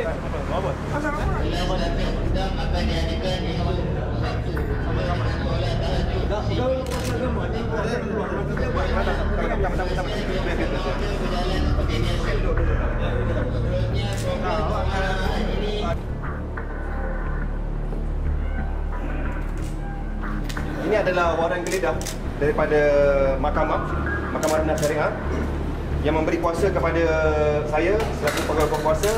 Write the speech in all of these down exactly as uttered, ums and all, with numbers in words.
Ini adalah waran geledah daripada Mahkamah Mahkamah Rendah Syariah yang memberi kuasa kepada saya selaku pegawai kuasa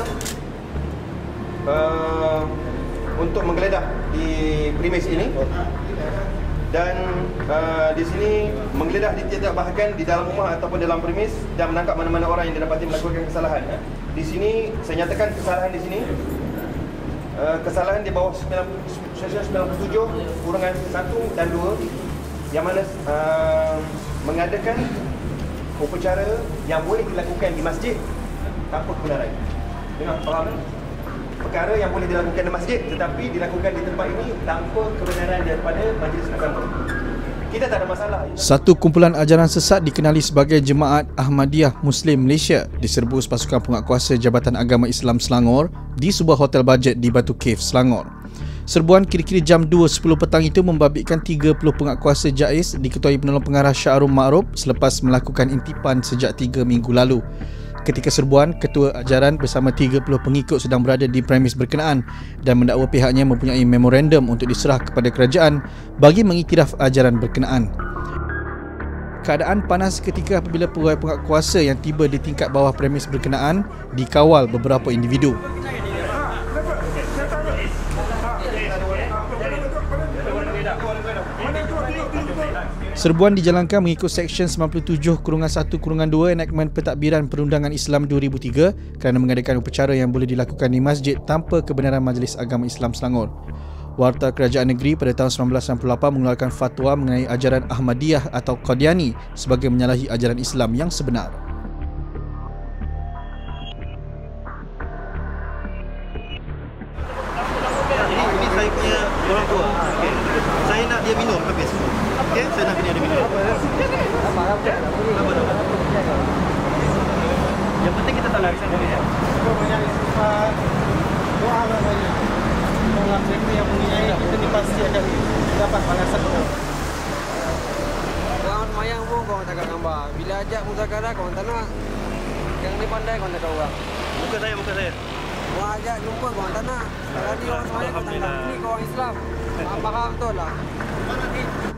uh, untuk menggeledah di premis ini, dan uh, di sini menggeledah di tiap-tiap bahagian di dalam rumah ataupun dalam premis dan menangkap mana-mana orang yang didapati melakukan kesalahan. Di sini saya nyatakan kesalahan di sini. Uh, kesalahan di bawah sembilan puluh tujuh kurungan satu dan dua yang mana uh, mengadakan upacara yang boleh dilakukan di masjid tanpa kebenaran. Dengar, faham kan? Perkara yang boleh dilakukan di masjid tetapi dilakukan di tempat ini tanpa kebenaran daripada majlis agama. Kita tak ada masalah. Satu kumpulan ajaran sesat dikenali sebagai Jemaat Ahmadiyah Muslim Malaysia diserbu pasukan penguatkuasa Jabatan Agama Islam Selangor di sebuah hotel bajet di Batu Cave, Selangor. Serbuan kira-kira jam dua sepuluh petang itu membabitkan tiga puluh penguatkuasa JAIS diketuai penolong pengarah Syahrul Ma'ruf selepas melakukan intipan sejak tiga minggu lalu. Ketika serbuan, ketua ajaran bersama tiga puluh pengikut sedang berada di premis berkenaan dan mendakwa pihaknya mempunyai memorandum untuk diserah kepada kerajaan bagi mengiktiraf ajaran berkenaan. Keadaan panas ketika apabila pegawai penguatkuasa yang tiba di tingkat bawah premis berkenaan dikawal beberapa individu. Serbuan dijalankan mengikut Seksyen sembilan puluh tujuh satu dua Enakmen Pentadbiran Perundangan Islam dua ribu tiga kerana mengadakan upacara yang boleh dilakukan di masjid tanpa kebenaran Majlis Agama Islam Selangor. Warta Kerajaan Negeri pada tahun seribu sembilan ratus enam puluh lapan mengeluarkan fatwa mengenai ajaran Ahmadiyah atau Qadiani sebagai menyalahi ajaran Islam yang sebenar. Ini saya punya orang tua. Okay. Saya nak dia minum habis. Okey, saya nak dia minum. Apa apa? Apa? Yang penting kita tak larisan dulu ya. Banyak istighfar, doa banyak. Dalam mereka yang mempunyai kita ni pasti akan dapat balasan. Kawan mayang pun kau tak gambar. Bila ajak muzakarah kau tak nak. Yang ni pandai kau tak tahu orang. Muka saya, muka saya. Kau ajak jumpa kau tak nak. Kalau ni orang mayang kau tak nak. Ni kau orang Islam. Faham betul lah.